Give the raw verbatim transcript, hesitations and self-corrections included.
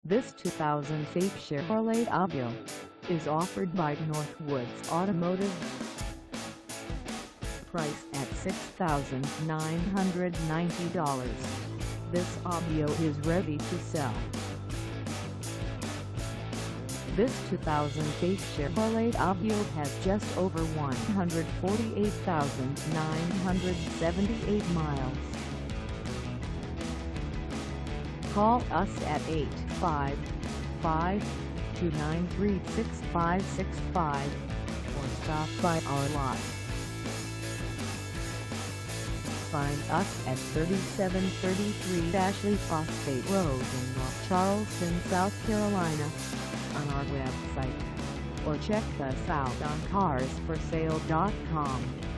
This two thousand eight Chevrolet Aveo is offered by Northwoods Automotive. Price at six thousand nine hundred ninety dollars. This Aveo is ready to sell. This two thousand eight Chevrolet Aveo has just over one hundred forty-eight thousand nine hundred seventy-eight miles. Call us at eight five five, two nine three, six five six five or stop by our lot. Find us at thirty-seven thirty-three Ashley Phosphate Road in North Charleston, South Carolina, on our website, or check us out on cars for sale dot com.